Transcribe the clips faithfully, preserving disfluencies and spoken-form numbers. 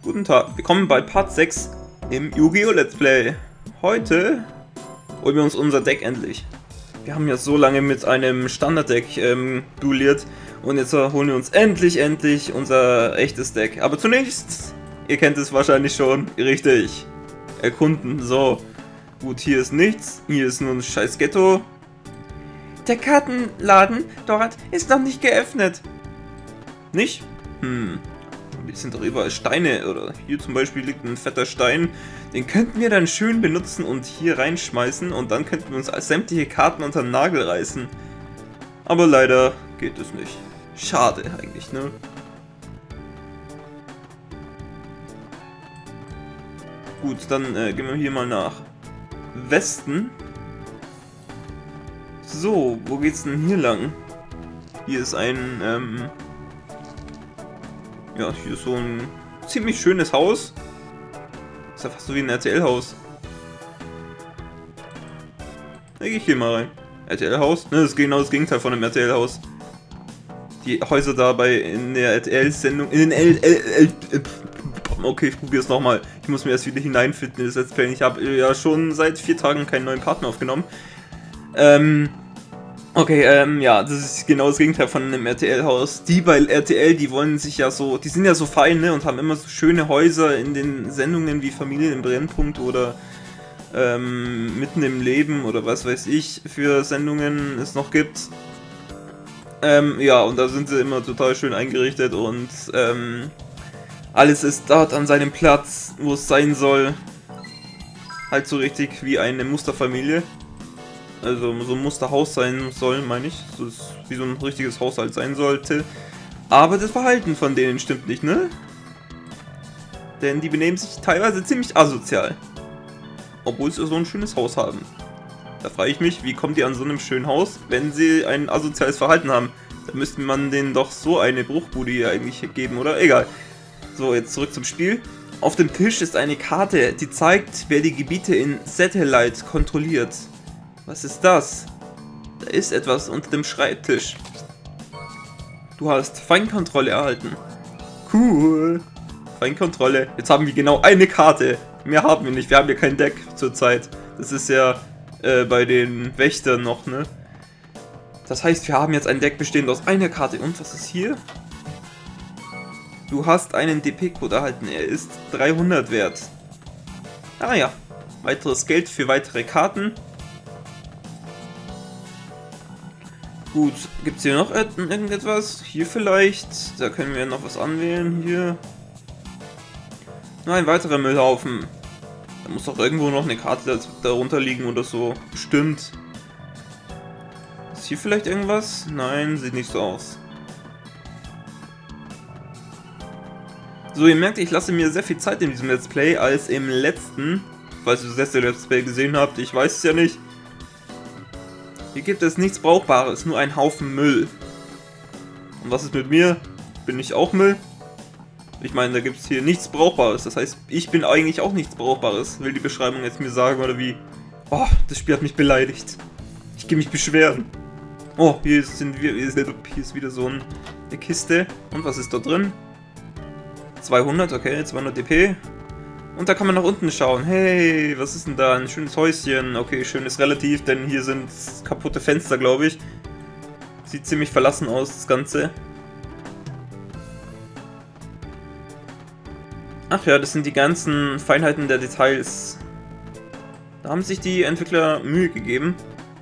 Guten Tag, willkommen bei Part sechs im Yu-Gi-Oh! Let's Play. Heute holen wir uns unser Deck endlich. Wir haben ja so lange mit einem Standard-Deck ähm, duelliert und jetzt holen wir uns endlich, endlich unser echtes Deck. Aber zunächst, ihr kennt es wahrscheinlich schon, richtig, erkunden. So, gut, hier ist nichts, hier ist nur ein scheiß Ghetto. Der Kartenladen dort ist noch nicht geöffnet. Nicht? Hm. Die sind doch überall Steine, oder hier zum Beispiel liegt ein fetter Stein. Den könnten wir dann schön benutzen und hier reinschmeißen und dann könnten wir uns sämtliche Karten unter den Nagel reißen. Aber leider geht es nicht. Schade eigentlich, ne? Gut, dann äh, gehen wir hier mal nach Westen. So, wo geht's denn hier lang? Hier ist ein, ähm... ja, hier ist so ein ziemlich schönes Haus. Ist ja fast so wie ein R T L-Haus. Da gehe ich hier mal rein. R T L-Haus? Ne, das ist genau das Gegenteil von einem R T L-Haus. Die Häuser dabei in der R T L-Sendung, in den L... L, L, L okay, ich probiere es nochmal. Ich muss mir erst wieder hineinfinden in das Let's Play. Ich habe ja schon seit vier Tagen keinen neuen Partner aufgenommen. Ähm... Okay, ähm, ja, das ist genau das Gegenteil von einem R T L-Haus. Die bei R T L, die wollen sich ja so, die sind ja so fein, ne, und haben immer so schöne Häuser in den Sendungen wie Familie im Brennpunkt oder ähm, Mitten im Leben oder was weiß ich für Sendungen es noch gibt. Ähm, ja, und da sind sie immer total schön eingerichtet und ähm, alles ist dort an seinem Platz, wo es sein soll. Halt so richtig wie eine Musterfamilie. Also so ein Musterhaus sein soll, meine ich. So ist wie so ein richtiges Haushalt sein sollte. Aber das Verhalten von denen stimmt nicht, ne? Denn die benehmen sich teilweise ziemlich asozial. Obwohl sie so ein schönes Haus haben. Da frage ich mich, wie kommen die an so einem schönen Haus, wenn sie ein asoziales Verhalten haben? Da müsste man denen doch so eine Bruchbude eigentlich geben, oder? Egal. So, jetzt zurück zum Spiel. Auf dem Tisch ist eine Karte, die zeigt, wer die Gebiete in Satellite kontrolliert. Was ist das? Da ist etwas unter dem Schreibtisch. Du hast Feinkontrolle erhalten. Cool. Feinkontrolle. Jetzt haben wir genau eine Karte. Mehr haben wir nicht. Wir haben ja kein Deck zurzeit. Das ist ja äh, bei den Wächtern noch, ne? Das heißt, wir haben jetzt ein Deck bestehend aus einer Karte. Und was ist hier? Du hast einen D P-Code erhalten. Er ist dreihundert wert. Ah ja. Weiteres Geld für weitere Karten. Gut, gibt es hier noch irgendetwas? Hier vielleicht? Da können wir noch was anwählen. Hier. Nein, weiterer Müllhaufen. Da muss doch irgendwo noch eine Karte darunter liegen oder so. Bestimmt. Ist hier vielleicht irgendwas? Nein, sieht nicht so aus. So, ihr merkt, ich lasse mir sehr viel Zeit in diesem Let's Play als im letzten. Falls ihr das letzte Let's Play gesehen habt, ich weiß es ja nicht. Hier gibt es nichts Brauchbares, nur ein Haufen Müll. Und was ist mit mir? Bin ich auch Müll? Ich meine, da gibt es hier nichts Brauchbares. Das heißt, ich bin eigentlich auch nichts Brauchbares. Will die Beschreibung jetzt mir sagen oder wie? Oh, das Spiel hat mich beleidigt. Ich gehe mich beschweren. Oh, hier sind wir, hier ist wieder so eine Kiste. Und was ist da drin? zweihundert, okay, zweihundert D P. Und da kann man nach unten schauen. Hey, was ist denn da? Ein schönes Häuschen. Okay, schön ist relativ, denn hier sind kaputte Fenster, glaube ich. Sieht ziemlich verlassen aus, das Ganze. Ach ja, das sind die ganzen Feinheiten der Details. Da haben sich die Entwickler Mühe gegeben.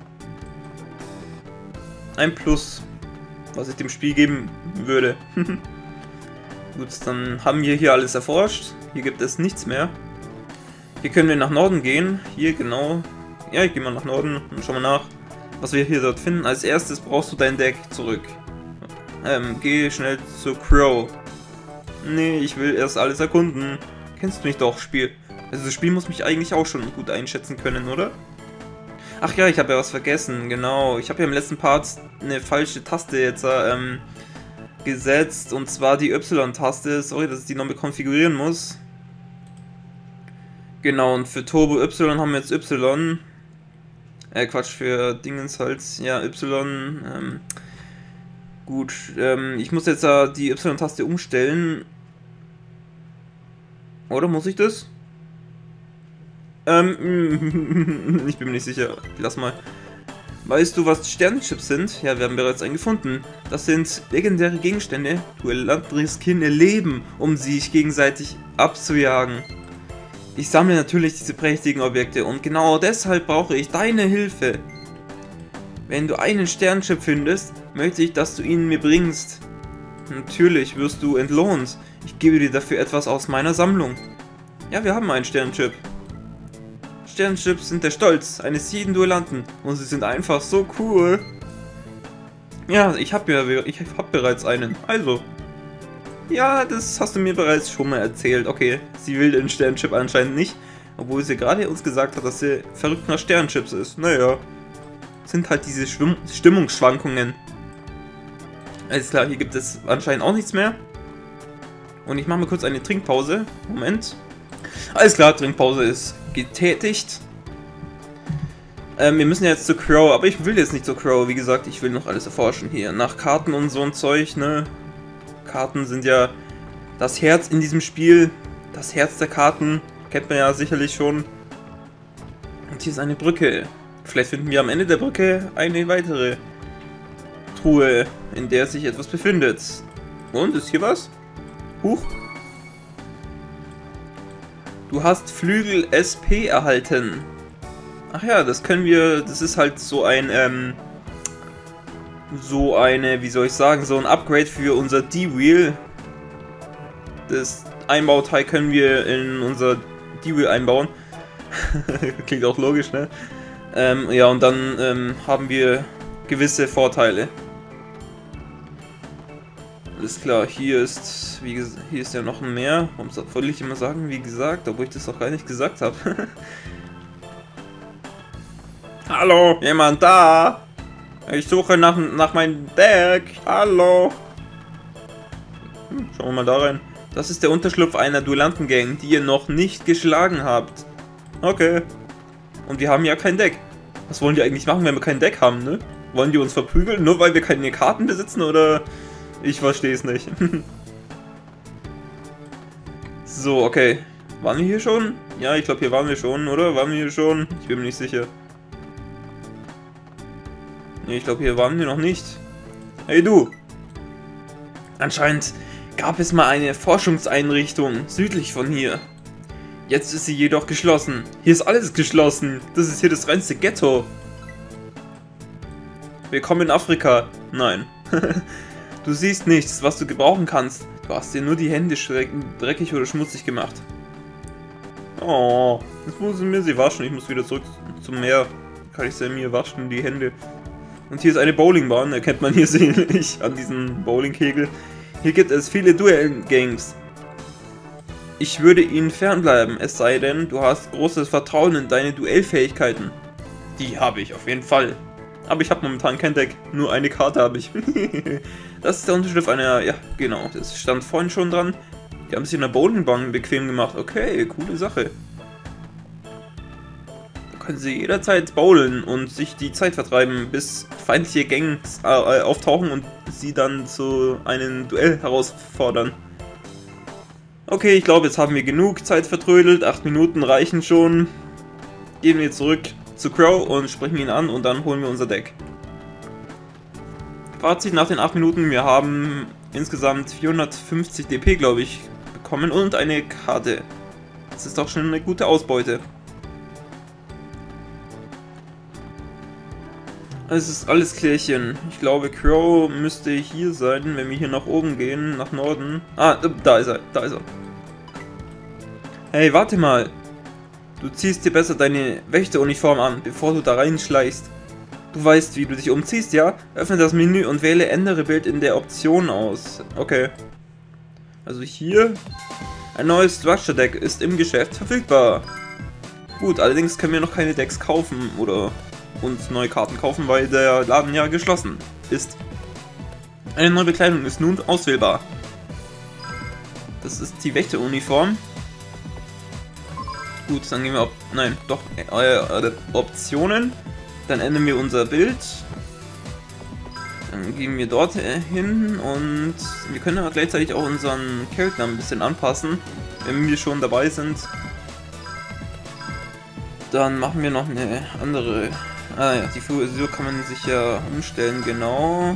Ein Plus, was ich dem Spiel geben würde. Gut, dann haben wir hier alles erforscht. Hier gibt es nichts mehr. Hier können wir nach Norden gehen. Hier genau. Ja, ich gehe mal nach Norden und schau mal nach, was wir hier dort finden. Als erstes brauchst du dein Deck zurück. Ähm, geh schnell zu Crow. Nee, ich will erst alles erkunden. Kennst du mich doch, Spiel? Also das Spiel muss mich eigentlich auch schon gut einschätzen können, oder? Ach ja, ich habe ja was vergessen. Genau. Ich habe ja im letzten Part eine falsche Taste jetzt ähm, gesetzt, und zwar die Y-Taste. Sorry, dass ich die nochmal konfigurieren muss. Genau, und für Turbo Y haben wir jetzt Y. Äh, Quatsch, für Dingens halt, ja, Y. Ähm, gut, ähm, ich muss jetzt da die Y-Taste umstellen. Oder muss ich das? Ähm, ich bin mir nicht sicher. Lass mal. Weißt du, was Sternenchips sind? Ja, wir haben bereits einen gefunden. Das sind legendäre Gegenstände. Duellanten riskieren ihr Leben, um sich gegenseitig abzujagen. Ich sammle natürlich diese prächtigen Objekte und genau deshalb brauche ich deine Hilfe. Wenn du einen Sternenchip findest, möchte ich, dass du ihn mir bringst. Natürlich wirst du entlohnt. Ich gebe dir dafür etwas aus meiner Sammlung. Ja, wir haben einen Sternenchip. Sternenchips sind der Stolz eines jeden Duellanten und sie sind einfach so cool. Ja, ich habe ja, ich hab bereits einen. Also. Ja, das hast du mir bereits schon mal erzählt. Okay, sie will den Sternenchip anscheinend nicht, obwohl sie gerade uns gesagt hat, dass sie verrückt nach Sternenchips ist. Naja, sind halt diese Schwimm Stimmungsschwankungen. Alles klar, hier gibt es anscheinend auch nichts mehr. Und ich mache mal kurz eine Trinkpause. Moment. Alles klar, Trinkpause ist getätigt. Ähm, wir müssen jetzt zu Crow, aber ich will jetzt nicht zu Crow. Wie gesagt, ich will noch alles erforschen hier. Nach Karten und so ein Zeug, ne? Karten sind ja das Herz in diesem Spiel. Das Herz der Karten. Kennt man ja sicherlich schon. Und hier ist eine Brücke. Vielleicht finden wir am Ende der Brücke eine weitere Truhe, in der sich etwas befindet. Und, ist hier was? Huch. Du hast Flügel S P erhalten. Ach ja, das können wir, das ist halt so ein, ähm, so eine, wie soll ich sagen, so ein Upgrade für unser D-Wheel. Das Einbauteil können wir in unser D-Wheel einbauen. Klingt auch logisch, ne? Ähm, ja, und dann ähm, haben wir gewisse Vorteile. Alles klar, hier ist, wie hier ist ja noch ein Meer. Warum soll ich immer sagen, wie gesagt, obwohl ich das auch gar nicht gesagt habe. Hallo, jemand da? Ich suche nach, nach meinem Deck. Hallo. Hm, schauen wir mal da rein. Das ist der Unterschlupf einer Duellantengang, die ihr noch nicht geschlagen habt. Okay. Und wir haben ja kein Deck. Was wollen die eigentlich machen, wenn wir kein Deck haben, ne? Wollen die uns verprügeln, nur weil wir keine Karten besitzen, oder? Ich verstehe es nicht. So, okay. Waren wir hier schon? Ja, ich glaube, hier waren wir schon, oder? Waren wir hier schon? Ich bin mir nicht sicher. Nee, ich glaube, hier waren wir noch nicht. Hey, du! Anscheinend gab es mal eine Forschungseinrichtung südlich von hier. Jetzt ist sie jedoch geschlossen. Hier ist alles geschlossen. Das ist hier das reinste Ghetto. Willkommen in Afrika. Nein. Du siehst nichts, was du gebrauchen kannst. Du hast dir nur die Hände dreckig oder schmutzig gemacht. Oh, jetzt muss ich mir sie waschen. Ich muss wieder zurück zum Meer. Kann ich sie mir waschen, die Hände. Und hier ist eine Bowlingbahn. Erkennt man hier sicherlich an diesem Bowlingkegel. Hier gibt es viele Duell-Games. Ich würde ihnen fernbleiben, es sei denn, du hast großes Vertrauen in deine Duellfähigkeiten. Die habe ich auf jeden Fall. Aber ich habe momentan kein Deck, nur eine Karte habe ich. Das ist der Unterschrift einer, ja genau, das stand vorhin schon dran. Die haben sich in der Bowlingbahn bequem gemacht. Okay, coole Sache. Da können sie jederzeit bowlen und sich die Zeit vertreiben, bis feindliche Gangs äh, auftauchen und sie dann zu einem Duell herausfordern. Okay, ich glaube, jetzt haben wir genug Zeit vertrödelt. Acht Minuten reichen schon. Gehen wir zurück zu Crow und sprechen ihn an und dann holen wir unser Deck. Fazit nach den acht Minuten. Wir haben insgesamt vierhundertfünfzig D P, glaube ich, bekommen und eine Karte. Das ist doch schon eine gute Ausbeute. Es ist alles klärchen. Ich glaube, Crow müsste hier sein, wenn wir hier nach oben gehen, nach Norden. Ah, da ist er, da ist er. Hey, warte mal. Du ziehst dir besser deine Wächteruniform an, bevor du da reinschleichst. Du weißt, wie du dich umziehst, ja? Öffne das Menü und wähle Ändere Bild in der Option aus. Okay. Also hier. Ein neues Structure Deck ist im Geschäft verfügbar. Gut, allerdings können wir noch keine Decks kaufen oder uns neue Karten kaufen, weil der Laden ja geschlossen ist. Eine neue Bekleidung ist nun auswählbar. Das ist die Wächteruniform. Gut, dann gehen wir auf... Nein, doch, äh, äh, Optionen. Dann ändern wir unser Bild. Dann gehen wir dort hin und wir können aber gleichzeitig auch unseren Charakter ein bisschen anpassen, wenn wir schon dabei sind. Dann machen wir noch eine andere... Ah ja, die Frisur kann man sich ja umstellen, genau.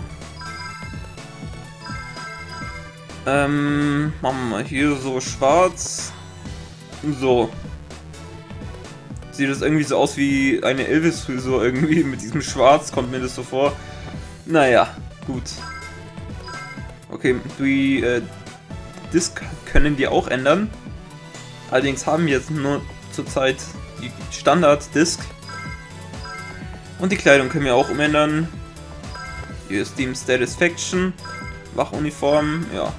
Ähm, machen wir mal hier so schwarz. So. Sieht das irgendwie so aus wie eine Elvis-Frisur irgendwie, mit diesem Schwarz kommt mir das so vor. Naja, gut. Okay, die äh, Disk können wir auch ändern. Allerdings haben wir jetzt nur zurzeit die Standard-Disk. Und die Kleidung können wir auch umändern. Hier ist Team Satisfaction. Wachuniform, ja.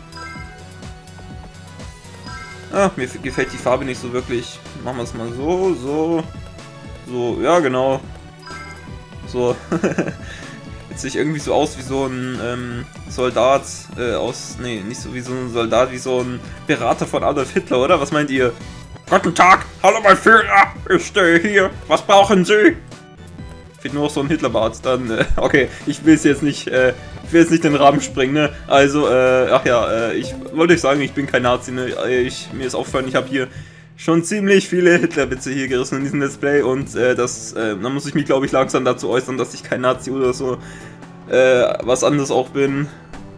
Ah, mir gefällt die Farbe nicht so wirklich. Machen wir es mal so, so, so, ja genau. So. Jetzt sieht irgendwie so aus wie so ein ähm, Soldat äh, aus, nee, nicht so wie so ein Soldat, wie so ein Berater von Adolf Hitler, oder? Was meint ihr? Guten Tag, hallo mein Führer, ich stehe hier, was brauchen Sie? Fehlt nur noch so ein Hitlerbart, dann, äh, okay, ich will es jetzt nicht, äh, ich will jetzt nicht den Rahmen springen, ne? Also, äh, ach ja, äh, ich wollte euch sagen, ich bin kein Nazi, ne? Ich, mir ist aufgefallen, ich habe hier schon ziemlich viele Hitlerwitze hier gerissen in diesem Let's Play und, äh, das, äh, da muss ich mich, glaube ich, langsam dazu äußern, dass ich kein Nazi oder so, äh, was anderes auch bin.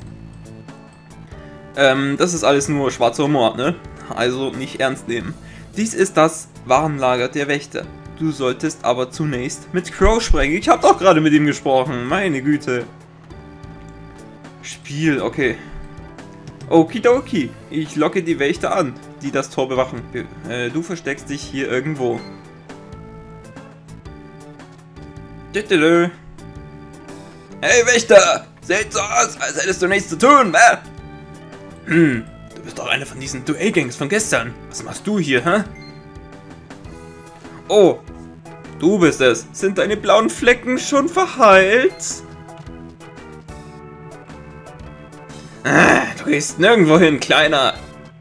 Ähm, das ist alles nur schwarzer Humor, ne? Also nicht ernst nehmen. Dies ist das Warenlager der Wächter. Du solltest aber zunächst mit Crow sprechen. Ich habe doch gerade mit ihm gesprochen. Meine Güte. Spiel, okay. Okidoki. Ich locke die Wächter an, die das Tor bewachen. Äh, du versteckst dich hier irgendwo. Hey Wächter! Seht so aus, als hättest du nichts zu tun, hä? Hm, du bist doch einer von diesen Duellgangs von gestern. Was machst du hier, hä? Oh, du bist es. Sind deine blauen Flecken schon verheilt? Ah, du gehst nirgendwo hin, Kleiner.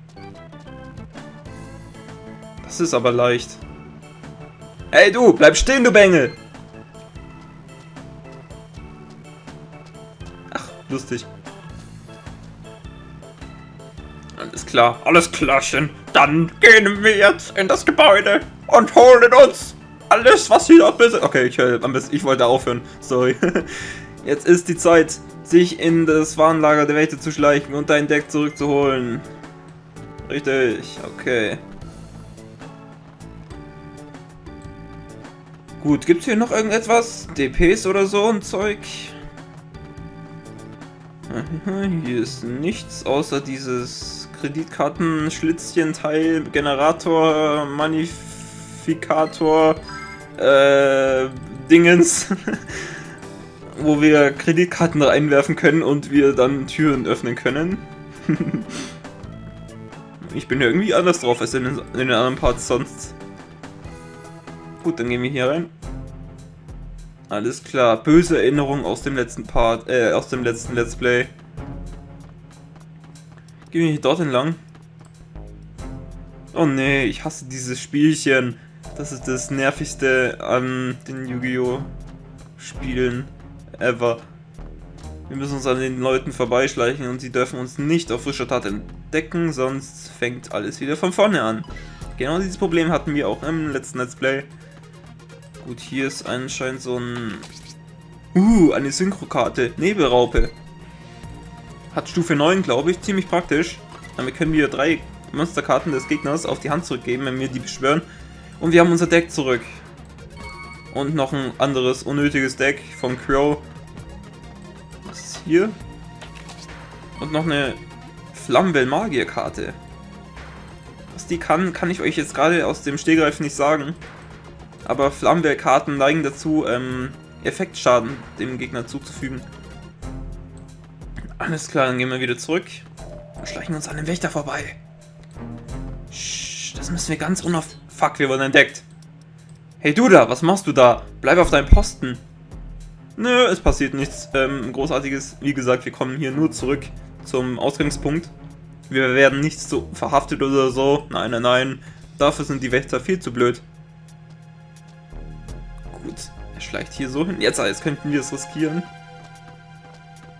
Das ist aber leicht. Hey du, bleib stehen, du Bengel. Ach, lustig. Alles klar, alles klarchen. Dann gehen wir jetzt in das Gebäude und holen uns alles, was hier noch besitzt. Okay, ich, äh, ich wollte aufhören. Sorry. Jetzt ist die Zeit, sich in das Warenlager der Wächter zu schleichen und dein Deck zurückzuholen. Richtig, okay. Gut, gibt's hier noch irgendetwas? D Ps oder so ein Zeug? Hier ist nichts außer dieses Kreditkarten-Schlitzchen-Teil, Generator, Manifikator, äh, Dingens, wo wir Kreditkarten reinwerfen können und wir dann Türen öffnen können. Ich bin ja irgendwie anders drauf als in den, in den anderen Parts sonst. Gut, dann gehen wir hier rein. Alles klar, böse Erinnerung aus dem letzten Part, äh, aus dem letzten Let's Play. Gehen wir hier dort entlang. Oh nee, ich hasse dieses Spielchen. Das ist das nervigste an den Yu-Gi-Oh! Spielen ever. Wir müssen uns an den Leuten vorbeischleichen und sie dürfen uns nicht auf frischer Tat entdecken, sonst fängt alles wieder von vorne an. Genau dieses Problem hatten wir auch im letzten Let's Play. Gut, hier ist anscheinend so ein... Uh, eine Synchrokarte. Nebelraupe. Hat Stufe neun, glaube ich. Ziemlich praktisch. Damit können wir drei Monsterkarten des Gegners auf die Hand zurückgeben, wenn wir die beschwören. Und wir haben unser Deck zurück. Und noch ein anderes unnötiges Deck von Crow. Was ist hier? Und noch eine Flammenwell-Magier-Karte. Was die kann, kann ich euch jetzt gerade aus dem Stegreif nicht sagen. Aber Flammenwell-Karten neigen dazu, ähm, Effektschaden dem Gegner zuzufügen. Alles klar, dann gehen wir wieder zurück und schleichen uns an den Wächter vorbei. Sch, das müssen wir ganz unauf... Fuck, wir wurden entdeckt. Hey du da, was machst du da? Bleib auf deinem Posten. Nö, es passiert nichts ähm, Großartiges. Wie gesagt, wir kommen hier nur zurück zum Ausgangspunkt. Wir werden nicht so verhaftet oder so. Nein, nein, nein. Dafür sind die Wächter viel zu blöd. Gut, er schleicht hier so hin. Jetzt, jetzt könnten wir es riskieren.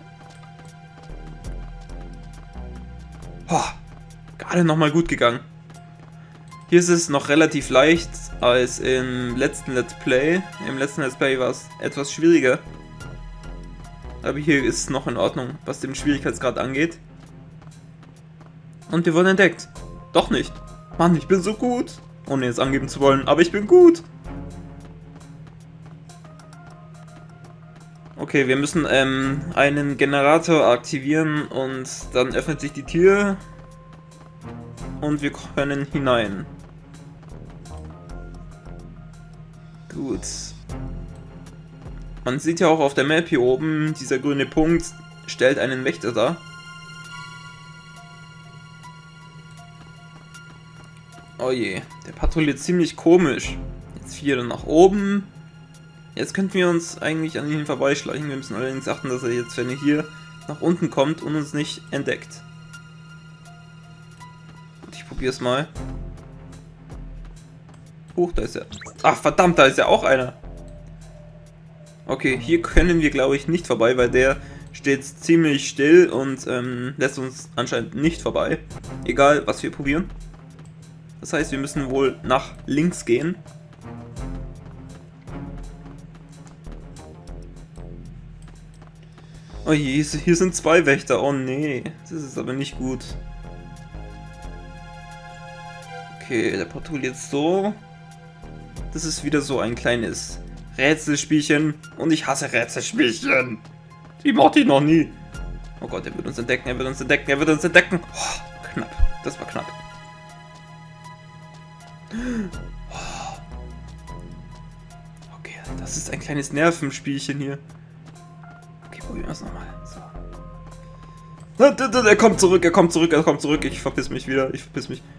gerade nochmal gut gegangen. Hier ist es noch relativ leicht als im letzten Let's Play. Im letzten Let's Play war es etwas schwieriger. Aber hier ist es noch in Ordnung, was den Schwierigkeitsgrad angeht. Und wir wurden entdeckt. Doch nicht. Mann, ich bin so gut. Ohne jetzt angeben zu wollen, aber ich bin gut. Okay, wir müssen ähm, einen Generator aktivieren und dann öffnet sich die Tür. Und wir können hinein. Gut. Man sieht ja auch auf der Map hier oben, dieser grüne Punkt stellt einen Wächter dar. Oh je, der patrouilliert ziemlich komisch. Jetzt hier nach oben. Jetzt könnten wir uns eigentlich an ihn vorbeischleichen. Wir müssen allerdings achten, dass er jetzt, wenn er hier nach unten kommt und uns nicht entdeckt. Und ich probiere es mal. Huch, da ist er. Ach verdammt, da ist ja auch einer. Okay, hier können wir glaube ich nicht vorbei, weil der steht ziemlich still und ähm, lässt uns anscheinend nicht vorbei. Egal, was wir probieren. Das heißt, wir müssen wohl nach links gehen. Oh je, hier sind zwei Wächter. Oh nee, das ist aber nicht gut. Okay, der patrouilliert so. Das ist wieder so ein kleines Rätselspielchen. Und ich hasse Rätselspielchen. Die mochte ich noch nie. Oh Gott, er wird uns entdecken, er wird uns entdecken, er wird uns entdecken. Oh, knapp, das war knapp. Okay, das ist ein kleines Nervenspielchen hier. Okay, probieren wir es nochmal. So. Er kommt zurück, er kommt zurück, er kommt zurück. Ich verpiss mich wieder, ich verpiss mich.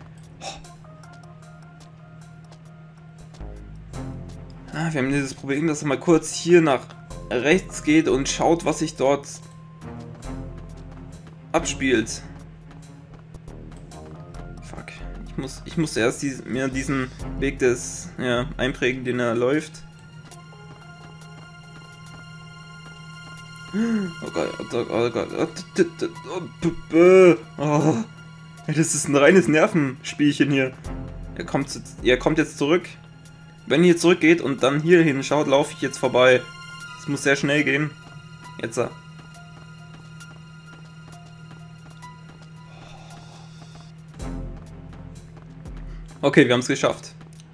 Ah, wir haben dieses Problem, dass er mal kurz hier nach rechts geht und schaut, was sich dort abspielt. Fuck. Ich muss, ich muss erst dies, mir diesen Weg des, ja, einprägen, den er läuft. Oh Gott, oh Gott, oh Gott. Oh, das ist ein reines Nervenspielchen hier. Er kommt, er kommt jetzt zurück. Wenn ihr zurückgeht und dann hier hinschaut, laufe ich jetzt vorbei. Es muss sehr schnell gehen. Jetzt. Okay, wir haben es geschafft.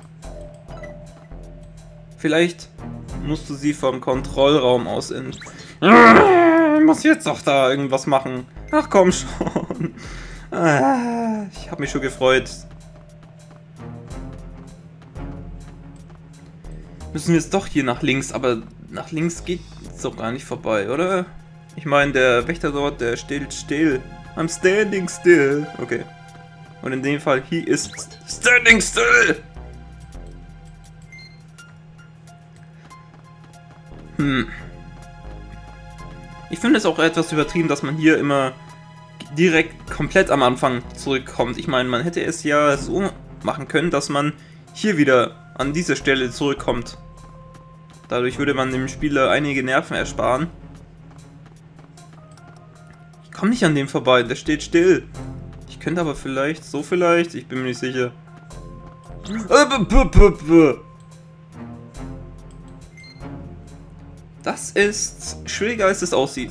Vielleicht musst du sie vom Kontrollraum aus in... Ich muss jetzt doch da irgendwas machen. Ach komm schon. Ich habe mich schon gefreut. Müssen wir jetzt doch hier nach links, aber nach links geht es doch gar nicht vorbei, oder? Ich meine, der Wächter dort, der steht still. I'm standing still. Okay. Und in dem Fall, he is standing still. Hm. Ich finde es auch etwas übertrieben, dass man hier immer direkt komplett am Anfang zurückkommt. Ich meine, man hätte es ja so machen können, dass man hier wieder an dieser Stelle zurückkommt. Dadurch würde man dem Spieler einige Nerven ersparen. Ich komme nicht an dem vorbei, der steht still. Ich könnte aber vielleicht, so vielleicht, ich bin mir nicht sicher. Das ist schwieriger, als es aussieht.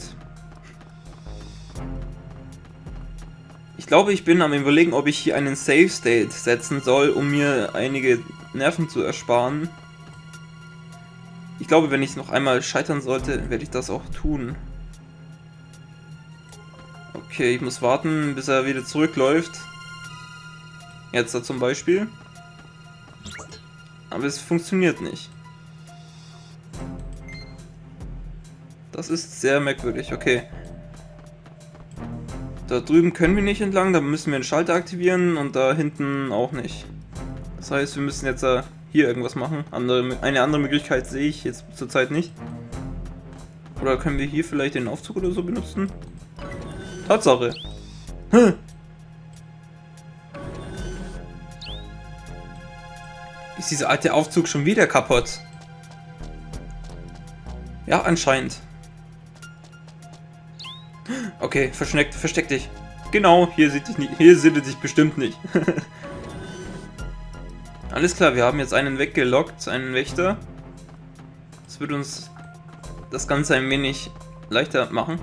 Ich glaube, ich bin am Überlegen, ob ich hier einen Save State setzen soll, um mir einige Nerven zu ersparen. Ich glaube, wenn ich noch einmal scheitern sollte, werde ich das auch tun. Okay, ich muss warten, bis er wieder zurückläuft. Jetzt da zum Beispiel. Aber es funktioniert nicht. Das ist sehr merkwürdig, okay. Da drüben können wir nicht entlang, da müssen wir einen Schalter aktivieren und da hinten auch nicht. Das heißt, wir müssen jetzt uh, hier irgendwas machen. Andere, eine andere Möglichkeit sehe ich jetzt zurzeit nicht. Oder können wir hier vielleicht den Aufzug oder so benutzen? Tatsache. Hm. Ist dieser alte Aufzug schon wieder kaputt? Ja, anscheinend. Okay, versteck, versteck dich. genau, hier sieht dich nicht, hier sieht er dich bestimmt nicht. Alles klar, wir haben jetzt einen weggelockt, einen Wächter. Das wird uns das Ganze ein wenig leichter machen.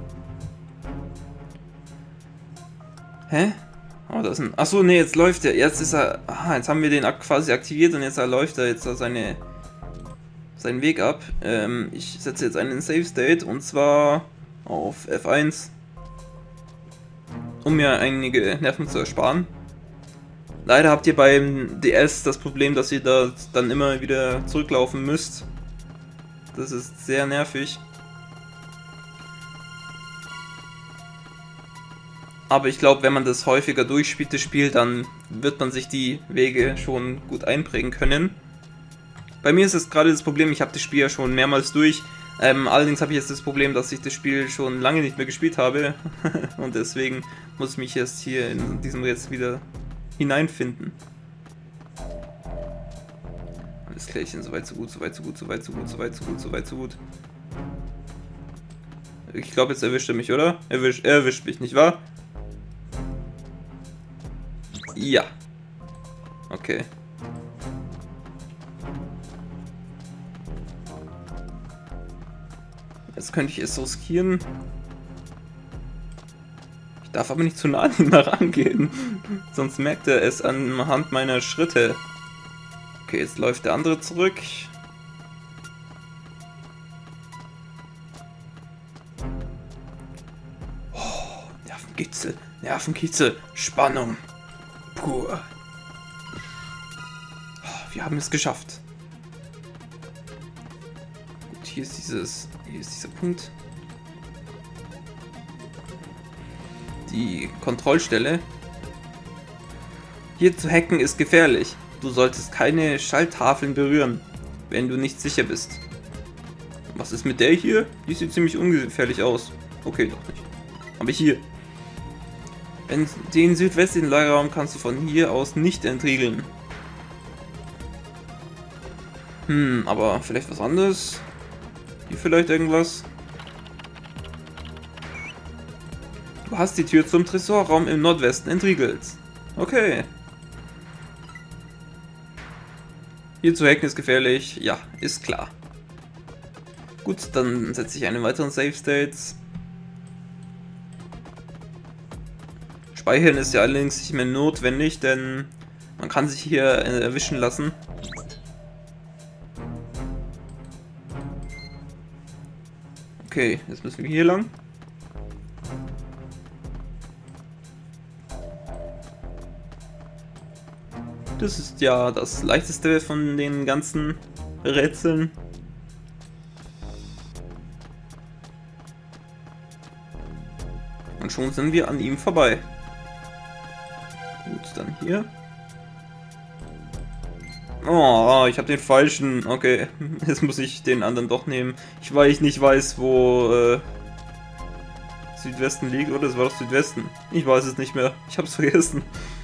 Hä? Oh, das ist ein... Achso, nee, jetzt läuft er. Jetzt ist er... Ah, jetzt haben wir den quasi aktiviert und jetzt läuft er jetzt seine, seinen Weg ab. Ähm, ich setze jetzt einen Save State und zwar auf F eins, um mir einige Nerven zu ersparen. Leider habt ihr beim D S das Problem, dass ihr da dann immer wieder zurücklaufen müsst. Das ist sehr nervig. Aber ich glaube, wenn man das häufiger durchspielt, das Spiel, dann wird man sich die Wege schon gut einprägen können. Bei mir ist es gerade das Problem, ich habe das Spiel ja schon mehrmals durch. Ähm, allerdings habe ich jetzt das Problem, dass ich das Spiel schon lange nicht mehr gespielt habe. Und deswegen muss ich mich jetzt hier in diesem Rätsel wieder hineinfinden. Alles klärchen, soweit so gut, soweit so gut, soweit so gut, soweit so gut, soweit so gut. Ich glaube, jetzt erwischt er mich, oder? Erwischt, er erwischt mich, nicht wahr? Ja. Okay. Jetzt könnte ich es riskieren. Ich darf aber nicht zu nah an ihn herangehen. Sonst merkt er es anhand meiner Schritte. Okay, jetzt läuft der andere zurück. Oh, Nervenkitzel, Nervenkitzel, Spannung. Pur. Oh, wir haben es geschafft. Gut, hier ist dieses, hier ist dieser Punkt. Die Kontrollstelle. Hier zu hacken ist gefährlich. Du solltest keine Schalttafeln berühren, wenn du nicht sicher bist. Was ist mit der hier? Die sieht ziemlich ungefährlich aus. Okay, doch nicht. Aber hier. Wenn den südwestlichen Lagerraum kannst du von hier aus nicht entriegeln. Hm, aber vielleicht was anderes? Hier vielleicht irgendwas? Du hast die Tür zum Tresorraum im Nordwesten entriegelt. Okay. Hier zu hacken ist gefährlich. Ja, ist klar. Gut, dann setze ich einen weiteren Save States. Speichern ist ja allerdings nicht mehr notwendig, denn man kann sich hier erwischen lassen. Okay, jetzt müssen wir hier lang. Das ist ja das leichteste von den ganzen Rätseln. Und schon sind wir an ihm vorbei. Gut, dann hier. Oh, ich habe den falschen. Okay, jetzt muss ich den anderen doch nehmen. Ich, weil ich nicht weiß, wo äh, Südwesten liegt. Oder es war doch Südwesten. Ich weiß es nicht mehr. Ich habe es vergessen.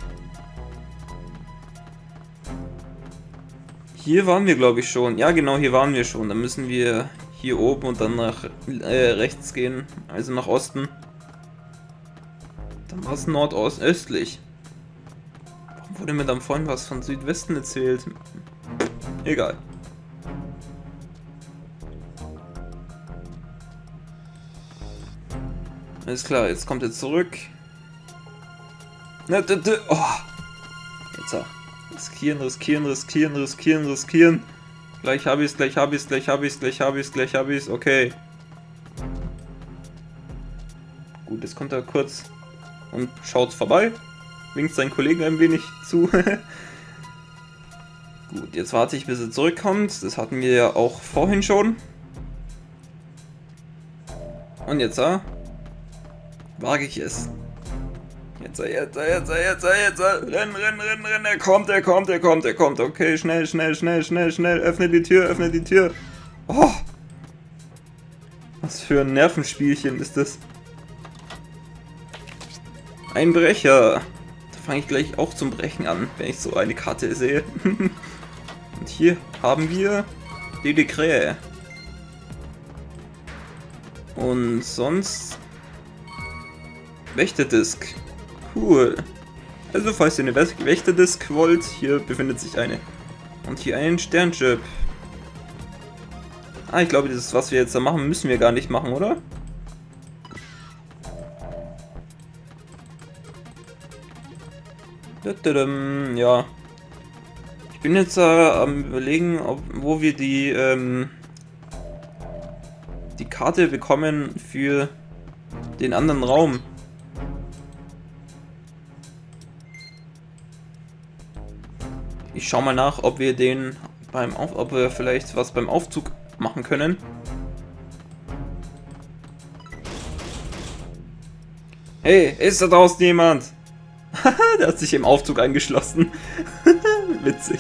Hier waren wir, glaube ich, schon. Ja, genau, hier waren wir schon. Dann müssen wir hier oben und dann nach äh, rechts gehen. Also nach Osten. Dann war es nordostöstlich. Warum wurde mir dann vorhin was von Südwesten erzählt? Egal. Alles klar, jetzt kommt er zurück. Oh. Jetzt. Riskieren, riskieren, riskieren, riskieren, riskieren. Gleich habe ich es, gleich habe ich es, gleich habe ich es, gleich habe ich es, gleich habe ich es. Okay. Gut, jetzt kommt er kurz und schaut vorbei. Winkt seinen Kollegen ein wenig zu. Gut, jetzt warte ich, bis er zurückkommt. Das hatten wir ja auch vorhin schon. Und jetzt, ah, wage ich es. Jetzt, jetzt, jetzt, jetzt, jetzt, renn, renn, renn, renn, er kommt, er kommt, er kommt, er kommt. Okay, schnell, schnell, schnell, schnell, schnell, öffne die Tür, öffne die Tür. Oh, was für ein Nervenspielchen ist das? Ein Brecher. Da fange ich gleich auch zum Brechen an, wenn ich so eine Karte sehe. Und hier haben wir die Krähe. Und sonst... Wächterdisk. Cool. Also falls ihr eine Wächterdisk wollt, hier befindet sich eine. Und hier ein Sternchip. Ah, ich glaube, das, was wir jetzt da machen, müssen wir gar nicht machen, oder? Ja. Ich bin jetzt äh, am überlegen, ob, wo wir die, ähm, die Karte bekommen für den anderen Raum. Ich schau mal nach, ob wir den beim Auf, ob wir vielleicht was beim Aufzug machen können. Hey, ist da draußen jemand? Der hat sich im Aufzug eingeschlossen. Witzig.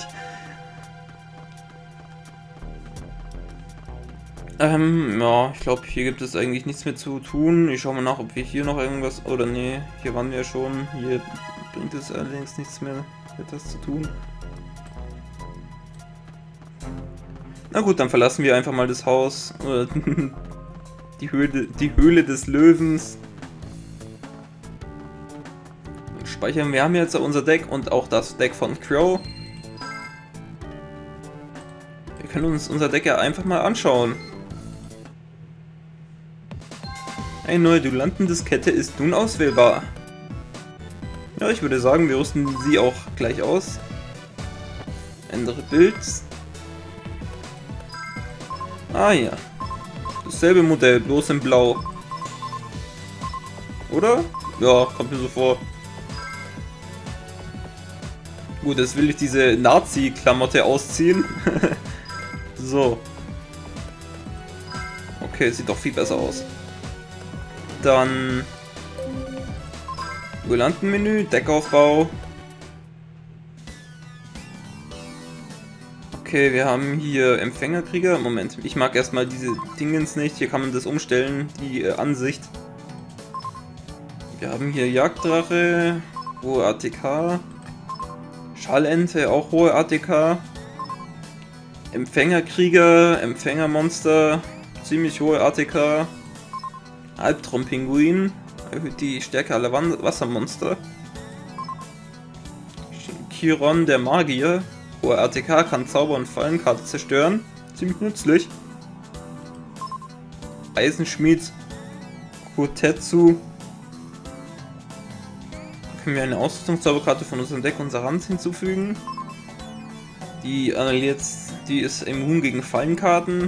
Ähm, ja, ich glaube, hier gibt es eigentlich nichts mehr zu tun. Ich schaue mal nach, ob wir hier noch irgendwas... Oder nee, hier waren wir schon. Hier bringt es allerdings nichts mehr, etwas zu tun. Na gut, dann verlassen wir einfach mal das Haus. die, Höhle, die Höhle des Löwens. Speichern. Wir haben jetzt unser Deck und auch das Deck von Crow. Wir können uns unser Deck ja einfach mal anschauen. Eine neue Duellanten-Diskette ist nun auswählbar. Ja, ich würde sagen, wir rüsten sie auch gleich aus. Ändere Bild. Ah ja. Dasselbe Modell, bloß in Blau. Oder? Ja, kommt mir so vor. Gut, jetzt will ich diese Nazi-Klamotte ausziehen. So. Okay, sieht doch viel besser aus. Dann Duellantenmenü, Deckaufbau. Okay, wir haben hier Empfängerkrieger. Moment, ich mag erstmal diese Dingens nicht. Hier kann man das umstellen, die äh, Ansicht. Wir haben hier Jagddrache, hohe A T K. Schallente, auch hohe A T K. Empfängerkrieger, Empfängermonster, ziemlich hohe A T K. Albtraumpinguin, erhöht die Stärke aller Wassermonster. Chiron, der Magier, hohe A T K, kann Zauber und Fallenkarte zerstören. Ziemlich nützlich. Eisenschmied, Kotetsu. Können wir eine Ausrüstungszauberkarte von unserem Deck unserer Hand hinzufügen. Die annulliert, die ist immun gegen Fallenkarten.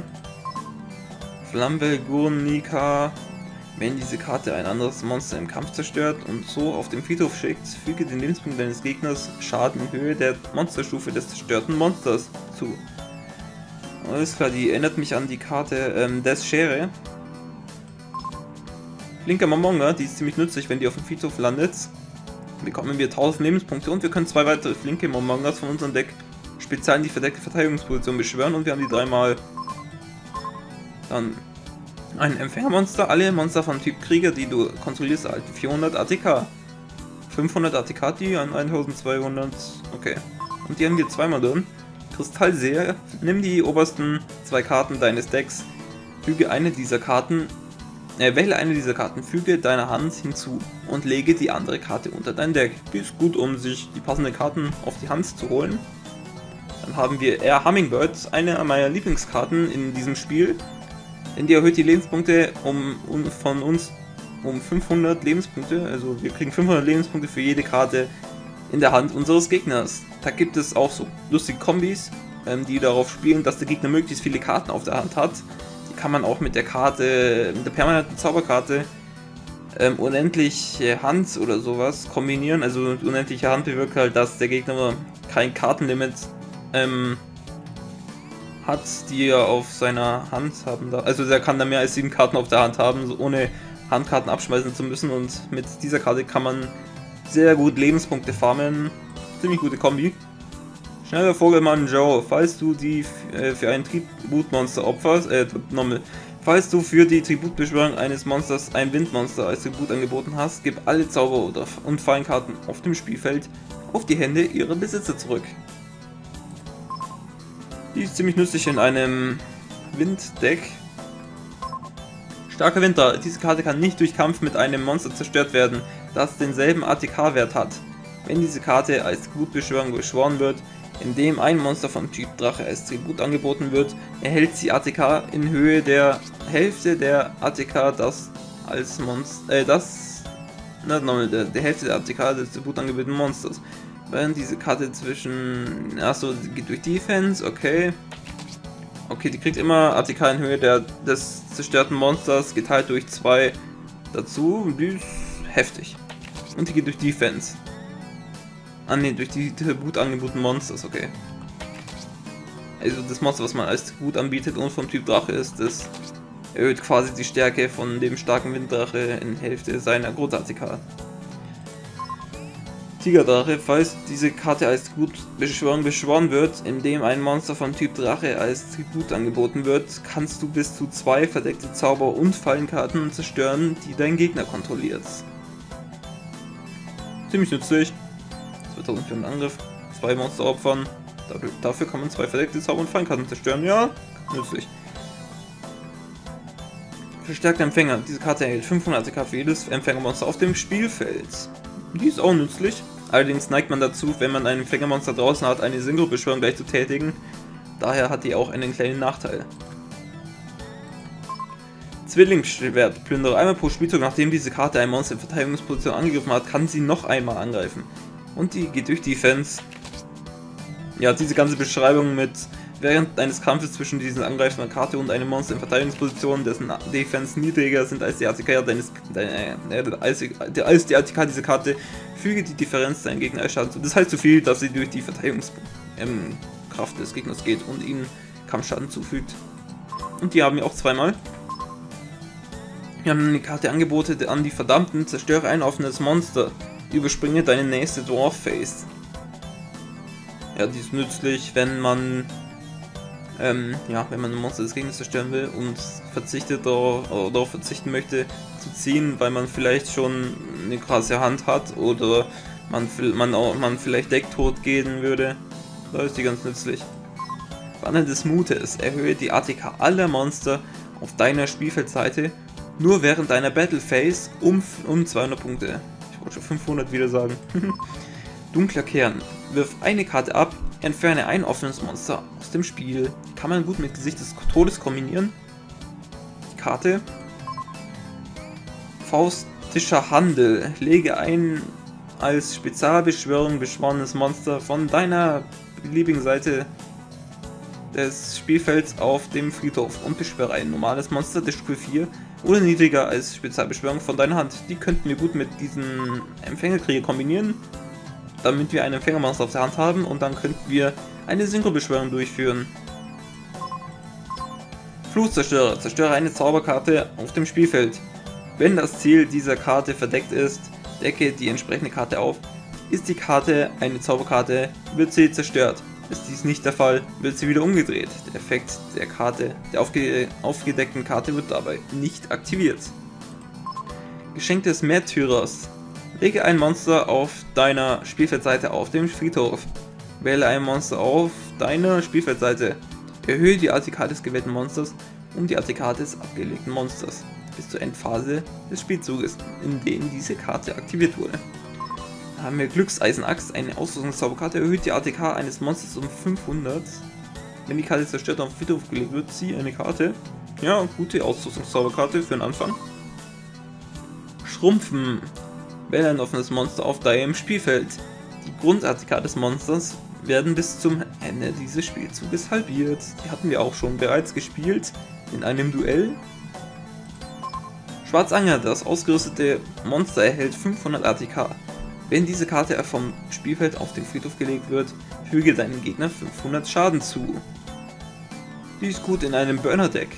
Flammbel-Gurnika. Wenn diese Karte ein anderes Monster im Kampf zerstört und so auf den Friedhof schickt, füge den Lebenspunkt deines Gegners Schaden in Höhe der Monsterstufe des zerstörten Monsters zu. Alles klar, die erinnert mich an die Karte ähm, des Schere. Flinker Momonga, die ist ziemlich nützlich, wenn die auf dem Friedhof landet. Bekommen wir tausend Lebenspunkte und wir können zwei weitere flinke Momongas von unserem Deck speziell in die verdeckte Verteidigungsposition beschwören und wir haben die dreimal. Dann ein Empfängermonster. Alle Monster von Typ Krieger, die du kontrollierst, erhalten vierhundert A T K. fünfhundert A T K, die an eintausendzweihundert. Okay. Und die haben wir zweimal drin. Kristallseher. Nimm die obersten zwei Karten deines Decks. Füge eine dieser Karten. Äh, wähle eine dieser Karten, füge deine Hand hinzu und lege die andere Karte unter dein Deck. Die ist gut, um sich die passenden Karten auf die Hand zu holen. Dann haben wir Air Hummingbird, eine meiner Lieblingskarten in diesem Spiel. Denn die erhöht die Lebenspunkte um, um, von uns um fünfhundert Lebenspunkte. Also wir kriegen fünfhundert Lebenspunkte für jede Karte in der Hand unseres Gegners. Da gibt es auch so lustige Kombis, ähm, die darauf spielen, dass der Gegner möglichst viele Karten auf der Hand hat. Die kann man auch mit der Karte, mit der permanenten Zauberkarte ähm, unendliche Hand oder sowas kombinieren. Also unendliche Hand bewirkt halt, dass der Gegner kein Kartenlimit ähm, hat, die er auf seiner Hand haben darf. Also der kann da mehr als sieben Karten auf der Hand haben, so ohne Handkarten abschmeißen zu müssen, und mit dieser Karte kann man sehr gut Lebenspunkte farmen. Ziemlich gute Kombi. Schneller Vogelmann Joe, falls du die äh, für ein Tributmonster opferst, äh, nochmal. Falls du für die Tributbeschwörung eines Monsters ein Windmonster als Tribut angeboten hast, gib alle Zauber- oder und Fallenkarten auf dem Spielfeld auf die Hände ihrer Besitzer zurück. Die ist ziemlich nützlich in einem Winddeck. Starker Winter. Diese Karte kann nicht durch Kampf mit einem Monster zerstört werden. das denselben A T K-Wert hat. Wenn diese Karte als Tributbeschwörung beschworen wird, indem ein Monster vom Typ Drache als Tribut angeboten wird, erhält sie A T K in Höhe der Hälfte der A T K, das als Monster, äh, das, na, no, der, der Hälfte der A T K des Tribut angebotenen Monsters. Während diese Karte zwischen, achso, geht durch Defense, okay. Okay, die kriegt immer A T K in Höhe der, des zerstörten Monsters, geteilt durch zwei dazu, die ist heftig. Und die geht durch Defense. Ah ne, durch die Tribut angebotenen Monsters, okay. Also das Monster, was man als Tribut anbietet und vom Typ Drache ist, das erhöht quasi die Stärke von dem starken Winddrache in Hälfte seiner Grund-A T K. Tigerdrache, falls diese Karte als Tributbeschwörung beschworen wird, indem ein Monster vom Typ Drache als Tribut angeboten wird, kannst du bis zu zwei verdeckte Zauber- und Fallenkarten zerstören, die dein Gegner kontrolliert. Ziemlich nützlich. zweitausendvierhundert Angriff, zwei Monster opfern, dafür, dafür kann man zwei verdeckte Zauber- und Fallenkarten zerstören, ja, nützlich. Verstärkter Empfänger, diese Karte erhält fünfhundert A T K für jedes Empfängermonster auf dem Spielfeld. Die ist auch nützlich, allerdings neigt man dazu, wenn man ein Empfängermonster draußen hat, eine Synchro-Beschwörung gleich zu tätigen, daher hat die auch einen kleinen Nachteil. Zwillingsschwert, Plünderer, einmal pro Spielzug, nachdem diese Karte ein Monster in Verteidigungsposition angegriffen hat, kann sie noch einmal angreifen. Und die geht durch Defense. Ja, diese ganze Beschreibung mit während eines Kampfes zwischen diesen angreifenden Karte und einem Monster in Verteidigungsposition, dessen Defense niedriger sind als die A T K deines, äh, als, als die A T K dieser Karte, füge die Differenz deinen Gegner als Schaden zu. Das heißt so viel, dass sie durch die Verteidigungskraft ähm, des Gegners geht und ihnen Kampfschaden zufügt. Und die haben wir auch zweimal. Wir haben eine Karte Angebote an die Verdammten, zerstöre ein offenes Monster. Überspringe deine nächste Dwarf Phase. Ja, die ist nützlich, wenn man ähm, ja, wenn man ein Monster des Gegners zerstören will und verzichtet darauf, oder darauf verzichten möchte zu ziehen, weil man vielleicht schon eine krasse Hand hat oder man, man, man vielleicht Decktod gehen würde. Da ist die ganz nützlich. Banner des Mutes, erhöhe die A T K aller Monster auf deiner Spielfeldseite nur während deiner Battle Phase um, um zweihundert Punkte. Ich wollte schon fünfhundert wieder sagen. Dunkler Kern. Wirf eine Karte ab, entferne ein offenes Monster aus dem Spiel. Kann man gut mit Gesicht des Todes kombinieren. Die Karte. Faustischer Handel. Lege ein als Spezialbeschwörung beschworenes Monster von deiner beliebigen Seite des Spielfelds auf dem Friedhof und beschwöre ein normales Monster der Stufe vier oder niedriger als Spezialbeschwörung von deiner Hand. Die könnten wir gut mit diesen Empfängerkrieger kombinieren, damit wir ein Empfängermonster auf der Hand haben und dann könnten wir eine Synchrobeschwörung durchführen. Fluchzerstörer. Zerstöre eine Zauberkarte auf dem Spielfeld. Wenn das Ziel dieser Karte verdeckt ist, decke die entsprechende Karte auf. Ist die Karte eine Zauberkarte, wird sie zerstört. Ist dies nicht der Fall, wird sie wieder umgedreht. Der Effekt der Karte, der aufge aufgedeckten Karte wird dabei nicht aktiviert. Geschenk des Märtyrers. Lege ein Monster auf deiner Spielfeldseite auf dem Friedhof. Wähle ein Monster auf deiner Spielfeldseite. Erhöhe die A T K des gewählten Monsters um die A T K des abgelegten Monsters bis zur Endphase des Spielzuges, in dem diese Karte aktiviert wurde. Da haben wir Glückseisenaxt, eine Ausrüstungszauberkarte, erhöht die A T K eines Monsters um fünfhundert. Wenn die Karte zerstört auf den Friedhof gelegt wird, ziehe eine Karte. Ja, gute Ausrüstungszauberkarte für den Anfang. Schrumpfen. Wähle ein offenes Monster auf deinem Spielfeld. Die Grund-A T K des Monsters werden bis zum Ende dieses Spielzuges halbiert. Die hatten wir auch schon bereits gespielt in einem Duell. Schwarzanger, das ausgerüstete Monster erhält fünfhundert A T K. Wenn diese Karte vom Spielfeld auf den Friedhof gelegt wird, füge deinem Gegner fünfhundert Schaden zu. Die ist gut in einem Burner-Deck.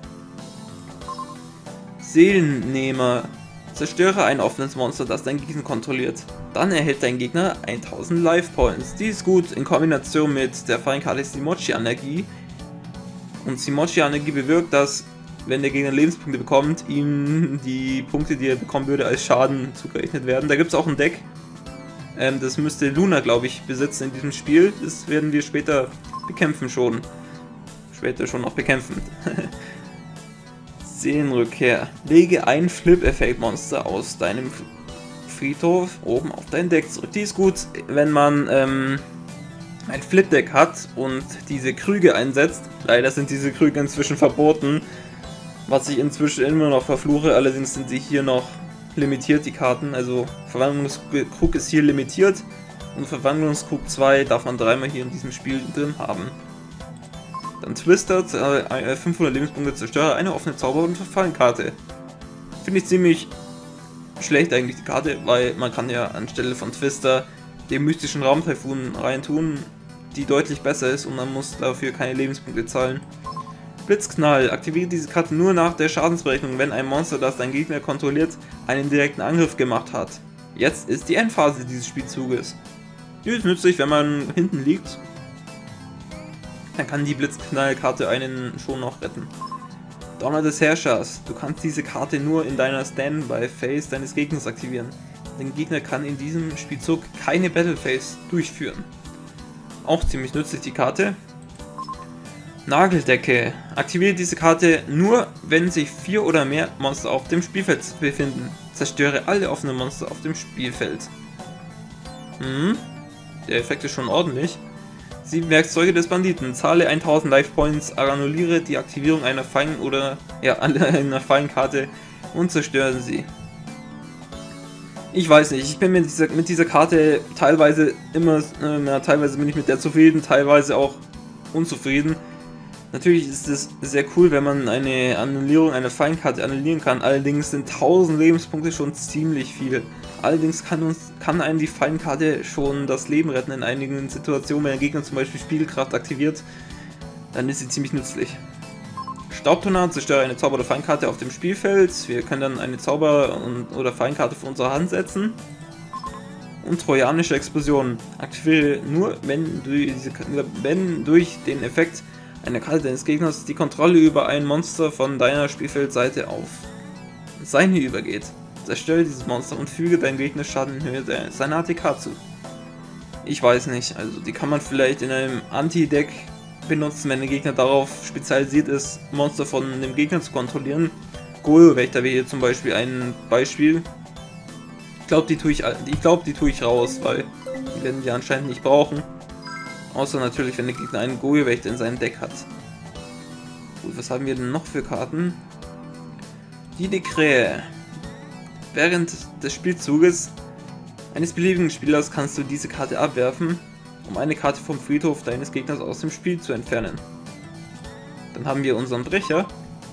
Seelennehmer. Zerstöre ein offenes Monster, das dein Gegner kontrolliert. Dann erhält dein Gegner tausend Life Points. Die ist gut in Kombination mit der Fallenkarte Simochi-Energie. Und Simochi-Energie bewirkt, dass, wenn der Gegner Lebenspunkte bekommt, ihm die Punkte, die er bekommen würde, als Schaden zugerechnet werden. Da gibt es auch ein Deck. Ähm, das müsste Luna, glaube ich, besitzen in diesem Spiel. Das werden wir später bekämpfen schon. Später schon noch bekämpfen. Seelenrückkehr. Lege ein Flip-Effekt-Monster aus deinem Friedhof oben auf dein Deck zurück. Die ist gut, wenn man ähm, ein Flip-Deck hat und diese Krüge einsetzt. Leider sind diese Krüge inzwischen verboten, was ich inzwischen immer noch verfluche. Allerdings sind sie hier noch limitiert, die Karten. Also Verwandlungskrug ist hier limitiert und Verwandlungskrug zwei darf man dreimal hier in diesem Spiel drin haben. Dann Twister, äh, fünfhundert Lebenspunkte, zerstöre eine offene Zauber- und Verfallenkarte. Finde ich ziemlich schlecht eigentlich die Karte, weil man kann ja anstelle von Twister den mystischen Raumtaifun reintun, die deutlich besser ist und man muss dafür keine Lebenspunkte zahlen. Blitzknall. Aktiviere diese Karte nur nach der Schadensberechnung, wenn ein Monster, das dein Gegner kontrolliert, einen direkten Angriff gemacht hat. Jetzt ist die Endphase dieses Spielzuges. Die ist nützlich, wenn man hinten liegt. Dann kann die Blitzknallkarte einen schon noch retten. Donner des Herrschers. Du kannst diese Karte nur in deiner Standby-Phase deines Gegners aktivieren. Dein Gegner kann in diesem Spielzug keine Battle Phase durchführen. Auch ziemlich nützlich die Karte. Nageldecke. Aktiviere diese Karte nur, wenn sich vier oder mehr Monster auf dem Spielfeld befinden. Zerstöre alle offenen Monster auf dem Spielfeld. Hm, der Effekt ist schon ordentlich. Sieben Werkzeuge des Banditen. Zahle tausend Life Points, annulliere die Aktivierung einer Fallen- oder ja, einer Fallenkarte und zerstöre sie. Ich weiß nicht, ich bin mit dieser, mit dieser Karte teilweise immer, äh, na, teilweise bin ich mit der zufrieden, teilweise auch unzufrieden. Natürlich ist es sehr cool, wenn man eine Annullierung einer Fallenkarte annullieren kann, allerdings sind tausend Lebenspunkte schon ziemlich viel. Allerdings kann, uns, kann einem die Fallenkarte schon das Leben retten in einigen Situationen, wenn der Gegner zum Beispiel Spiegelkraft aktiviert, dann ist sie ziemlich nützlich. Staubtornado, zerstöre eine Zauber- oder Fallenkarte auf dem Spielfeld, wir können dann eine Zauber- und, oder Fallenkarte von unserer Hand setzen. Und trojanische Explosion, aktiviere nur, wenn, durch diese, wenn durch den Effekt einer Karte deines Gegners die Kontrolle über ein Monster von deiner Spielfeldseite auf seine übergeht. Zerstöre dieses Monster und füge deinem Gegner Schaden in Höhe seiner A T K zu. Ich weiß nicht, also die kann man vielleicht in einem Anti-Deck benutzen, wenn der Gegner darauf spezialisiert ist, Monster von dem Gegner zu kontrollieren. Goyo-Wächter wäre hier zum Beispiel ein Beispiel. Ich glaube, die tue ich, ich glaube, die tue ich raus, weil die werden wir anscheinend nicht brauchen. Außer natürlich, wenn der Gegner einen Goyo-Wächter in seinem Deck hat. Gut, was haben wir denn noch für Karten? Die Dekrähe. Während des Spielzuges eines beliebigen Spielers kannst du diese Karte abwerfen, um eine Karte vom Friedhof deines Gegners aus dem Spiel zu entfernen. Dann haben wir unseren Brecher.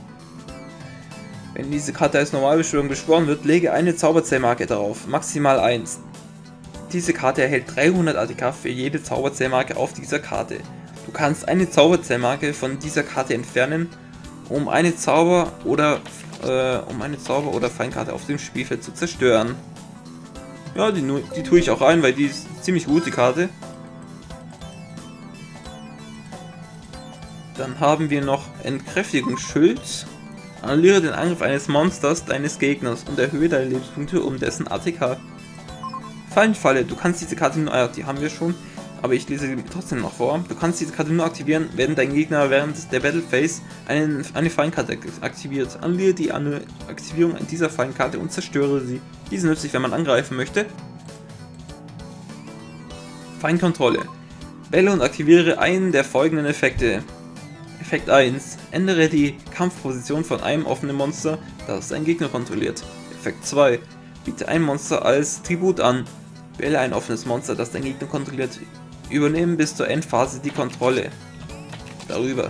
Wenn diese Karte als Normalbeschwörung beschworen wird, lege eine Zauberzählmarke darauf, maximal eins. Diese Karte erhält dreihundert A T K für jede Zauberzählmarke auf dieser Karte. Du kannst eine Zauberzählmarke von dieser Karte entfernen, um eine Zauber- oder äh, um eine Zauber- oder Fallenkarte auf dem Spielfeld zu zerstören. Ja, die, die tue ich auch ein, weil die ist ziemlich gut, die Karte. Dann haben wir noch Entkräftigungsschild. Annulliere den Angriff eines Monsters deines Gegners und erhöhe deine Lebenspunkte um dessen A T K. Fallenfalle, du kannst diese Karte nur, ah ja, die haben wir schon, aber ich lese sie trotzdem noch vor. Du kannst diese Karte nur aktivieren, wenn dein Gegner während der Battle Phase einen, eine Fallenkarte aktiviert. Annulliere die Aktivierung dieser Fallenkarte und zerstöre sie. Diese nützt sich, wenn man angreifen möchte. Feinkontrolle. Wähle und aktiviere einen der folgenden Effekte. Effekt eins. Ändere die Kampfposition von einem offenen Monster, das dein Gegner kontrolliert. Effekt zwei. Biete ein Monster als Tribut an. Wähle ein offenes Monster, das dein Gegner kontrolliert. Übernehmen bis zur Endphase die Kontrolle darüber.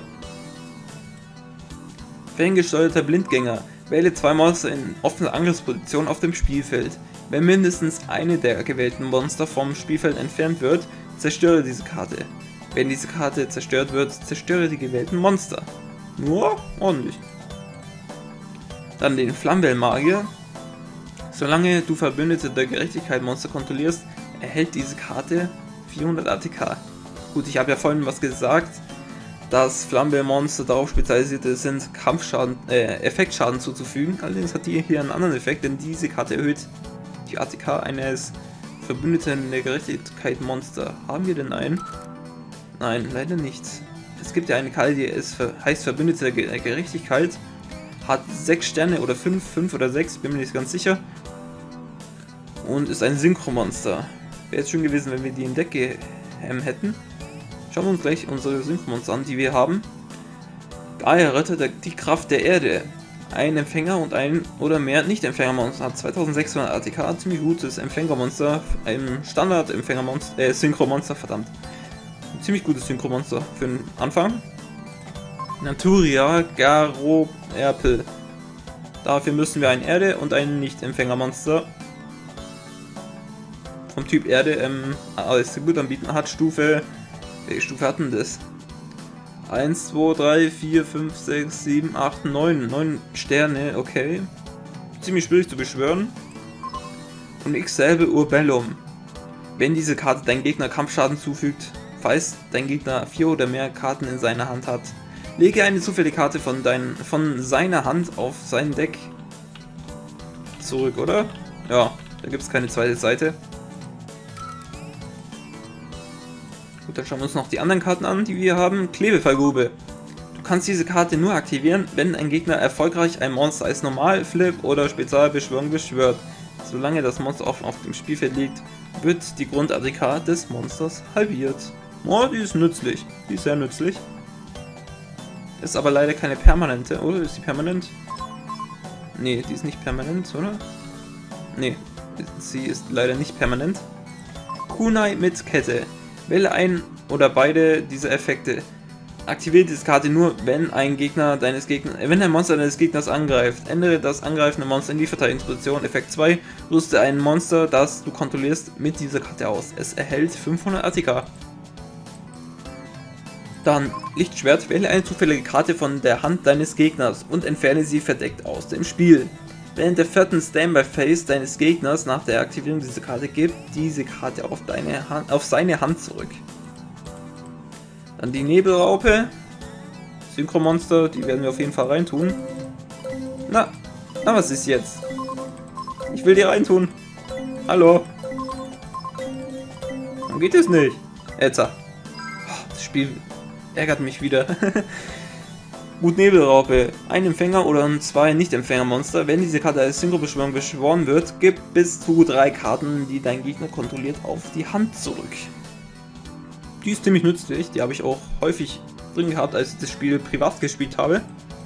Ferngesteuerter Blindgänger. Wähle zwei Monster in offener Angriffsposition auf dem Spielfeld. Wenn mindestens eine der gewählten Monster vom Spielfeld entfernt wird, zerstöre diese Karte. Wenn diese Karte zerstört wird, zerstöre die gewählten Monster. Nur ordentlich. Dann den Flammbellmagier. Solange du Verbündete der Gerechtigkeit Monster kontrollierst, erhält diese Karte vierhundert A T K. Gut, ich habe ja vorhin was gesagt, dass Flammbell-Monster darauf spezialisiert sind, Kampfschaden, äh, Effektschaden zuzufügen. Allerdings hat die hier einen anderen Effekt, denn diese Karte erhöht die A T K eines Verbündeten der Gerechtigkeit Monster. Haben wir denn einen? Nein, leider nicht. Es gibt ja eine Karte, die ist, heißt Verbündete der Gerechtigkeit, hat sechs Sterne oder fünf, fünf oder sechs, bin mir nicht ganz sicher. und ist ein Synchromonster. Wäre jetzt schön gewesen, wenn wir die im Deck ähm, hätten. Schauen wir uns gleich unsere Synchromonster an, die wir haben. Gaia rettet die Kraft der Erde. Ein Empfänger und ein oder mehr Nicht-Empfängermonster hat zweitausendsechshundert A T K, ziemlich gutes Empfängermonster, ein Standard-Empfängermonster, äh, Synchromonster, verdammt. Ein ziemlich gutes Synchromonster für den Anfang. Naturia Garoerpel. Dafür müssen wir ein Erde und ein Nicht-Empfängermonster vom Typ Erde ähm, als Tribut anbieten. Hat Stufe, welche Stufe hatten das? eins, zwei, drei, vier, fünf, sechs, sieben, acht, neun. neun Sterne, okay. Ziemlich schwierig zu beschwören. Und X selbe Urbellum. Wenn diese Karte dein Gegner Kampfschaden zufügt, falls dein Gegner vier oder mehr Karten in seiner Hand hat, lege eine zufällige Karte von, dein, von seiner Hand auf sein Deck zurück, oder? Ja, da gibt es keine zweite Seite. Gut, dann schauen wir uns noch die anderen Karten an, die wir haben. Klebefallgrube. Du kannst diese Karte nur aktivieren, wenn ein Gegner erfolgreich ein Monster als Normal, Flip oder Spezialbeschwörung beschwört. Solange das Monster offen auf dem Spielfeld liegt, wird die Grund-A T K des Monsters halbiert. Oh, die ist nützlich. Die ist sehr nützlich. Ist aber leider keine permanente, oder? Ist die permanent? Nee, die ist nicht permanent, oder? Nee, sie ist leider nicht permanent. Kunai mit Kette. Wähle ein oder beide dieser Effekte. Aktiviere diese Karte nur, wenn ein Gegner deines Gegners, äh, wenn ein Monster deines Gegners angreift. Ändere das angreifende Monster in die Verteidigungsposition. Effekt zwei. Rüste ein Monster, das du kontrollierst, mit dieser Karte aus. Es erhält fünfhundert A T K. Dann Lichtschwert. Wähle eine zufällige Karte von der Hand deines Gegners und entferne sie verdeckt aus dem Spiel. Während der vierten Standby-Phase deines Gegners nach der Aktivierung dieser Karte gibt diese Karte auf, deine Hand, auf seine Hand zurück. Dann die Nebelraupe. Synchromonster, die werden wir auf jeden Fall reintun. Na, na was ist jetzt? Ich will die reintun. Hallo? Warum geht es nicht? Jetzt. Das Spiel ärgert mich wieder. Gut, Nebelraupe. Ein Empfänger oder zwei Nicht-Empfänger-Monster. Wenn diese Karte als Synchro-Beschwörung beschworen wird, gibt bis zu drei Karten, die dein Gegner kontrolliert, auf die Hand zurück. Die ist ziemlich nützlich. Die habe ich auch häufig drin gehabt, als ich das Spiel privat gespielt habe.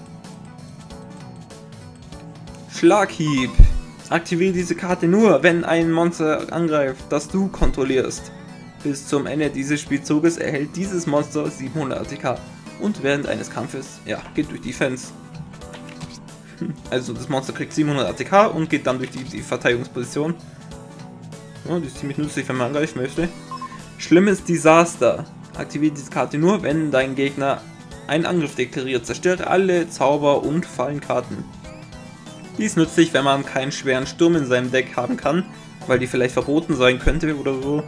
Schlaghieb. Aktiviere diese Karte nur, wenn ein Monster angreift, das du kontrollierst. Bis zum Ende dieses Spielzuges erhält dieses Monster siebenhundert A T K. Und während eines Kampfes, ja, geht durch die Fans. Also das Monster kriegt siebenhundert A T K und geht dann durch die, die Verteidigungsposition. Ja, die ist ziemlich nützlich, wenn man angreifen möchte. Schlimmes Desaster. Aktiviere diese Karte nur, wenn dein Gegner einen Angriff deklariert. Zerstört alle Zauber- und Fallenkarten. Die ist nützlich, wenn man keinen schweren Sturm in seinem Deck haben kann, weil die vielleicht verboten sein könnte oder so.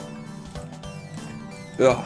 Ja.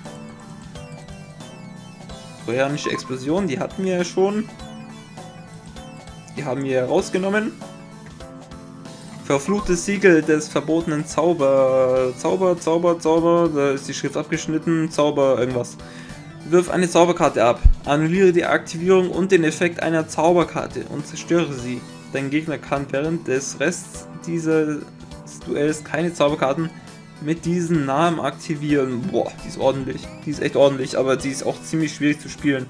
Trojanische Explosion, die hatten wir ja schon. Die haben wir rausgenommen. Verfluchtes Siegel des verbotenen Zauber. Zauber, Zauber, Zauber. Da ist die Schrift abgeschnitten. Zauber, irgendwas. Wirf eine Zauberkarte ab. Annulliere die Aktivierung und den Effekt einer Zauberkarte und zerstöre sie. Dein Gegner kann während des Rests dieses Duells keine Zauberkarten mit diesen Namen aktivieren. Boah, die ist ordentlich. Die ist echt ordentlich, aber die ist auch ziemlich schwierig zu spielen.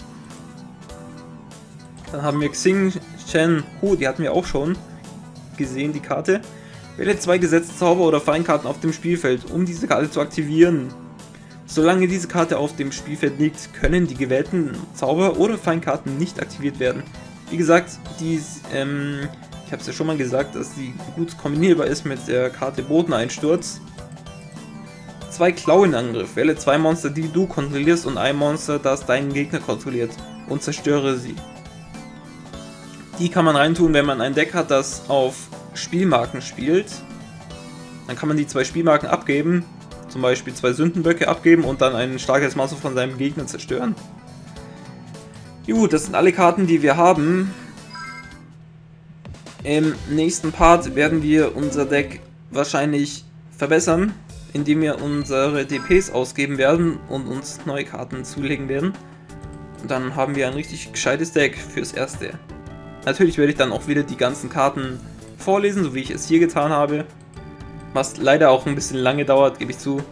Dann haben wir Xing Chen Hu, die hatten wir auch schon gesehen, die Karte. Wähle zwei gesetzte Zauber- oder Feinkarten auf dem Spielfeld, um diese Karte zu aktivieren. Solange diese Karte auf dem Spielfeld liegt, können die gewählten Zauber- oder Feinkarten nicht aktiviert werden. Wie gesagt, die, ähm, ich habe es ja schon mal gesagt, dass die gut kombinierbar ist mit der Karte Bodeneinsturz. Zwei Klauenangriff. Wähle zwei Monster, die du kontrollierst und ein Monster, das deinen Gegner kontrolliert und zerstöre sie. Die kann man reintun, wenn man ein Deck hat, das auf Spielmarken spielt. Dann kann man die zwei Spielmarken abgeben, zum Beispiel zwei Sündenböcke abgeben und dann ein starkes Monster von seinem Gegner zerstören. Gut, das sind alle Karten, die wir haben. Im nächsten Part werden wir unser Deck wahrscheinlich verbessern, indem wir unsere D Ps ausgeben werden und uns neue Karten zulegen werden. Und dann haben wir ein richtig gescheites Deck fürs Erste. Natürlich werde ich dann auch wieder die ganzen Karten vorlesen, so wie ich es hier getan habe. Was leider auch ein bisschen lange dauert, gebe ich zu.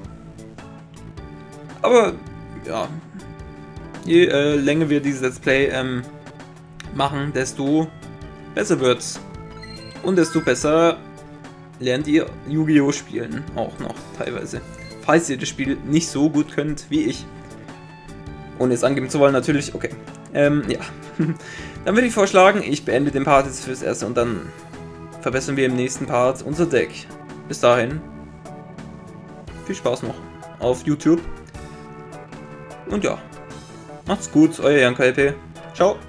Aber, ja. Je äh, länger wir dieses Let's Play ähm, machen, desto besser wird's. Und desto besser lernt ihr Yu-Gi-Oh! Spielen. Auch noch teilweise. Falls ihr das Spiel nicht so gut könnt wie ich. Ohne es angeben zu wollen, natürlich. Okay. Ähm, ja. Dann würde ich vorschlagen, ich beende den Part jetzt fürs Erste und dann verbessern wir im nächsten Part unser Deck. Bis dahin. Viel Spaß noch auf YouTube. Und ja. Macht's gut, euer Jan K L P. Ciao.